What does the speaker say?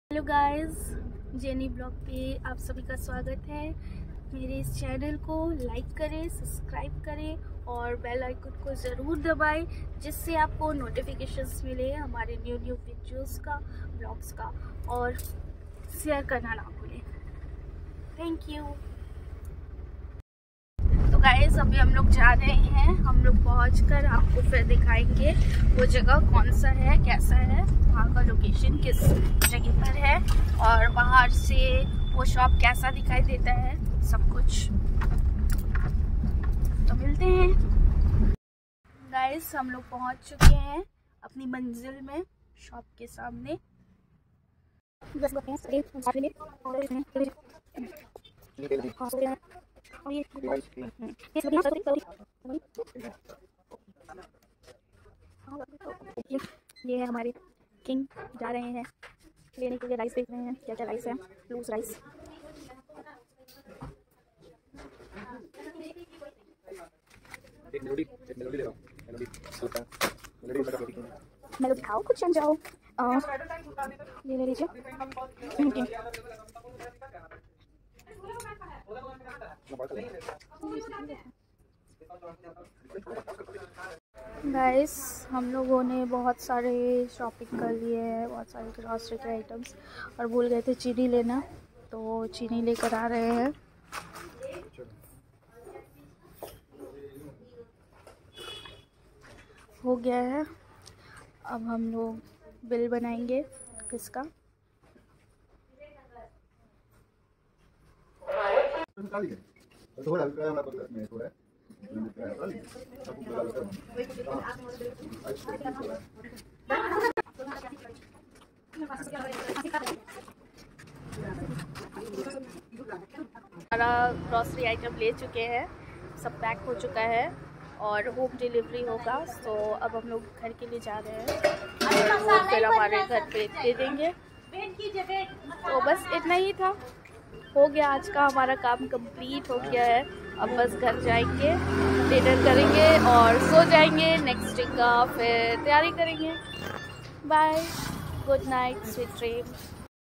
Hello guys, jenny blog पे आप सभी का स्वागत है। मेरे इस चैनल को लाइक करें, सब्सक्राइब करें और बेल आइकन को ज़रूर दबाएं, जिससे आपको नोटिफिकेशंस मिले हमारे न्यू वीडियोस का, ब्लॉग्स का। और शेयर करना ना भूलें। Thank you. तो गाइस, अभी हम लोग जा रहे हैं। हम लोग पहुंचकर आपको फिर दिखाएंगे वो जगह कौन सा है, कैसा है, वहाँ का लोकेशन किस जगह पर है और बाहर से वो शॉप कैसा दिखाई देता है, सब कुछ। तो मिलते हैं। गाइस, हम लोग पहुंच चुके हैं अपनी मंजिल में, शॉप के सामने। ये है हमारे किंग, जा रहे हैं लेने के लिए। राइस देख रहे हैं, क्या क्या राइस है। Loose rice. मेलोडी खाओ, कुछ जम जाओ। ये ले लीजिए। गाइस, हम लोगों ने बहुत सारे शॉपिंग कर लिए हैं, बहुत सारे ग्रॉसरी के आइटम्स, और भूल गए थे चीनी लेना, तो चीनी लेकर आ रहे हैं। हो गया है। अब हम लोग बिल बनाएंगे इसका। सारा ग्रॉसरी आइटम ले चुके हैं, सब पैक हो चुका है और होम डिलीवरी होगा। तो अब हम लोग घर के लिए जा रहे हैं और वो फिर हमारे घर पे दे देंगे। तो बस इतना ही था, हो गया। आज का हमारा काम कंप्लीट हो गया है। अब बस घर जाएंगे, डिनर करेंगे और सो जाएंगे। नेक्स्ट डे का फिर तैयारी करेंगे। Bye, good night, sweet dream.